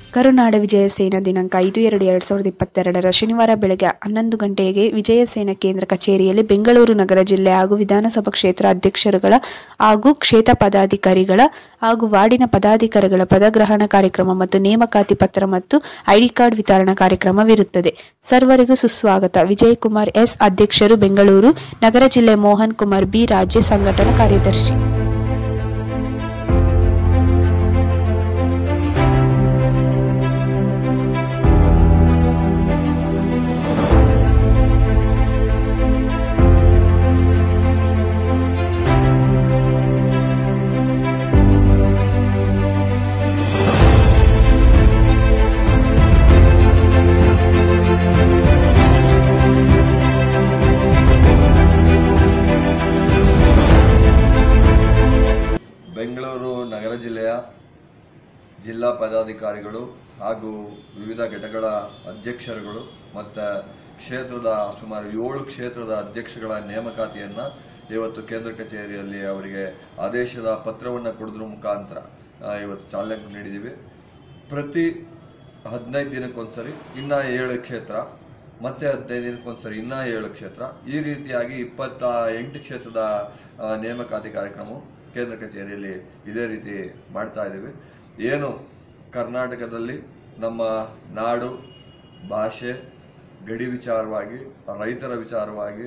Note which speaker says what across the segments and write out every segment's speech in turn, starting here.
Speaker 1: ಕರುನಾಡ ವಿಜಯಸೇನಾ ದಿನಾಂಕ 5/2/2022 ಶನಿವಾರ ಬೆಳಗ್ಗೆ 11 ಗಂಟೆಗೆ ವಿಜಯಸೇನಾ ಕೇಂದ್ರ ಕಚೇರಿಯಲ್ಲಿ ಬೆಂಗಳೂರು ನಗರ ಜಿಲ್ಲೆ ಹಾಗೂ ವಿಧಾನಸಭಾ ಕ್ಷೇತ್ರ ಅಧ್ಯಕ್ಷರುಗಳ ಹಾಗೂ ಕ್ಷೇತ್ರ ಪದಾಧಿಕಾರಿಗಳ ಹಾಗೂ ವಾರ್ಡಿನ ಪದಾಧಿಕಾರಿಗಳ ಪದಗ್ರಹಣ ಕಾರ್ಯಕ್ರಮ ಮತ್ತು ನೇಮಕಾತಿ ಪತ್ರ ಮತ್ತು ಐಡಿ ಕಾರ್ಡ್ ವಿತರಣಾ ಕಾರ್ಯಕ್ರಮವಿರುತ್ತದೆ. ಸರ್ವರಿಗೂ ಸುಸ್ವಾಗತ. ವಿಜಯಕುಮಾರ್ ಎಸ್, ಅಧ್ಯಕ್ಷರು, ಬೆಂಗಳೂರು ನಗರ ಜಿಲ್ಲೆ. ಮೋಹನ್ ಕುಮಾರ್ ಬಿ, ರಾಜ್ಯ ಸಂಘಟನಾ ಕಾರ್ಯದರ್ಶಿ.
Speaker 2: ಬೆಂಗಳೂರು ನಗರ ಜಿಲ್ಲೆಯ ಜಿಲ್ಲಾ ಪದಾಧಿಕಾರಿಗಳು ಹಾಗೂ ವಿವಿಧ ಘಟಕಗಳ ಅಧ್ಯಕ್ಷರುಗಳು ಮತ್ತು ಕ್ಷೇತ್ರದ ಸುಮಾರು 7 ಕ್ಷೇತ್ರದ ಅಧ್ಯಕ್ಷಗಳ ನೇಮಕಾತಿಯನ್ನು ಇವತ್ತು ಕೇಂದ್ರ ಕಚೇರಿಯಲ್ಲಿ ಅವರಿಗೆ ಆದೇಶದ ಪತ್ರವನ್ನು ಕೊಡೋದ್ರ ಮುಖಾಂತರ ಇವತ್ತು ಚಾಲನೆ ನೀಡಿದ್ದೀವಿ. ಪ್ರತಿ 15 ದಿನಕ್ಕೊಂದ್ಸರಿ ಇನ್ನೂ 7 ಕ್ಷೇತ್ರ, ಮತ್ತೆ 15 ದಿನಕ್ಕೊಂದ್ಸರಿ ಇನ್ನೂ 7 ಕ್ಷೇತ್ರ, ಈ ರೀತಿಯಾಗಿ 28 ಕ್ಷೇತ್ರದ ನೇಮಕಾತಿ ಕಾರ್ಯಕ್ರಮ ಕೇಂದ್ರ ಕಚೇರಿಯಲ್ಲಿ ಇದೇ ರೀತಿ ಮಾಡ್ತಾ ಇದ್ದೀವಿ. ಏನು ಕರ್ನಾಟಕದಲ್ಲಿ ನಮ್ಮ ನಾಡು, ಭಾಷೆ, ಗಡಿ ವಿಚಾರವಾಗಿ, ರೈತರ ವಿಚಾರವಾಗಿ,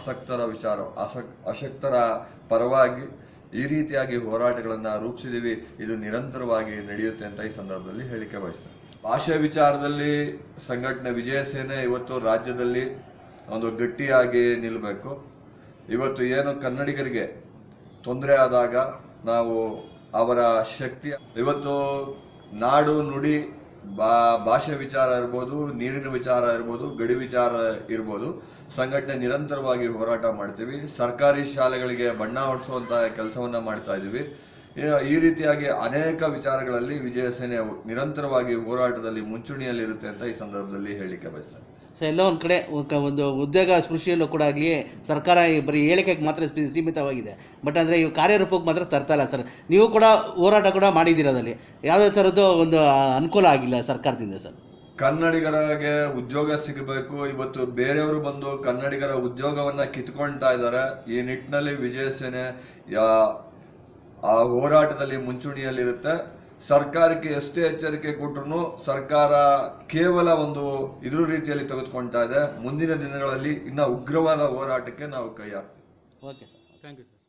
Speaker 2: ಅಶಕ್ತರ ಪರವಾಗಿ ಈ ರೀತಿಯಾಗಿ ಹೋರಾಟಗಳನ್ನು ರೂಪಿಸಿದ್ದೀವಿ. ಇದು ನಿರಂತರವಾಗಿ ನಡೆಯುತ್ತೆ ಅಂತ ಈ ಸಂದರ್ಭದಲ್ಲಿ ಹೇಳಿಕೆ ಬಯಸ್ತೇನೆ. ಭಾಷೆ ವಿಚಾರದಲ್ಲಿ ಸಂಘಟನೆ ವಿಜಯಸೇನೆ ಇವತ್ತು ರಾಜ್ಯದಲ್ಲಿ ಒಂದು ಗಟ್ಟಿಯಾಗಿ ನಿಲ್ಲಬೇಕು. ಇವತ್ತು ಏನು ಕನ್ನಡಿಗರಿಗೆ ತೊಂದರೆ ಆದಾಗ ನಾವು ಅವರ ಶಕ್ತಿ, ಇವತ್ತು ನಾಡು ನುಡಿ ಭಾಷೆ ವಿಚಾರ ಇರ್ಬೋದು, ನೀರಿನ ವಿಚಾರ ಇರ್ಬೋದು, ಗಡಿ ವಿಚಾರ ಇರ್ಬೋದು, ಸಂಘಟನೆ ನಿರಂತರವಾಗಿ ಹೋರಾಟ ಮಾಡ್ತೀವಿ. ಸರ್ಕಾರಿ ಶಾಲೆಗಳಿಗೆ ಬಣ್ಣ ಹೊಡಿಸುವಂಥ ಕೆಲಸವನ್ನು ಮಾಡ್ತಾ ಇದ್ದೀವಿ. ಈ ರೀತಿಯಾಗಿ ಅನೇಕ ವಿಚಾರಗಳಲ್ಲಿ ವಿಜಯಸೇನೆ ನಿರಂತರವಾಗಿ ಹೋರಾಟದಲ್ಲಿ ಮುಂಚೂಣಿಯಲ್ಲಿರುತ್ತೆ ಅಂತ ಈ ಸಂದರ್ಭದಲ್ಲಿ ಹೇಳಿಕೆ ಬಯಸ್ತೇನೆ.
Speaker 3: ಸೊ ಎಲ್ಲ ಒಂದು ಕಡೆ ಒಂದು ಉದ್ಯೋಗ ಸ್ಪೃಶಿಯಲ್ಲೂ ಕೂಡ ಆಗಲಿ ಸರ್ಕಾರ ಬರೀ ಹೇಳಿಕೆಗೆ ಮಾತ್ರ ಸೀಮಿತವಾಗಿದೆ. ಬಟ್ ಅಂದರೆ ಇವು ಕಾರ್ಯರೂಪಕ್ಕೆ ಮಾತ್ರ ತರ್ತಾಯಿಲ್ಲ ಸರ್. ನೀವು ಕೂಡ ಹೋರಾಟ ಕೂಡ ಮಾಡಿದ್ದೀರದಲ್ಲಿ ಯಾವುದೇ ಥರದ್ದು ಒಂದು ಅನುಕೂಲ ಆಗಿಲ್ಲ ಸರ್ಕಾರದಿಂದ ಸರ್.
Speaker 2: ಕನ್ನಡಿಗರಿಗೆ ಉದ್ಯೋಗ ಸಿಗಬೇಕು. ಇವತ್ತು ಬೇರೆಯವರು ಬಂದು ಕನ್ನಡಿಗರ ಉದ್ಯೋಗವನ್ನು ಕಿತ್ಕೊಳ್ತಾ ಇದ್ದಾರೆ. ಈ ನಿಟ್ಟಿನಲ್ಲಿ ವಿಜಯಸೇನೆ ಆ ಹೋರಾಟದಲ್ಲಿ ಮುಂಚೂಣಿಯಲ್ಲಿರುತ್ತೆ. ಸರ್ಕಾರಕ್ಕೆ ಎಷ್ಟೇ ಎಚ್ಚರಿಕೆ ಕೊಟ್ಟರು ಸರ್ಕಾರ ಕೇವಲ ಒಂದು ಇದ್ರ ರೀತಿಯಲ್ಲಿ ತೆಗೆದುಕೊಳ್ತಾ ಇದೆ. ಮುಂದಿನ ದಿನಗಳಲ್ಲಿ ಇನ್ನೂ ಉಗ್ರವಾದ ಹೋರಾಟಕ್ಕೆ ನಾವು ಕೈ ಹಾಕ್ತೀವಿ.
Speaker 3: Okay sir, thank you sir.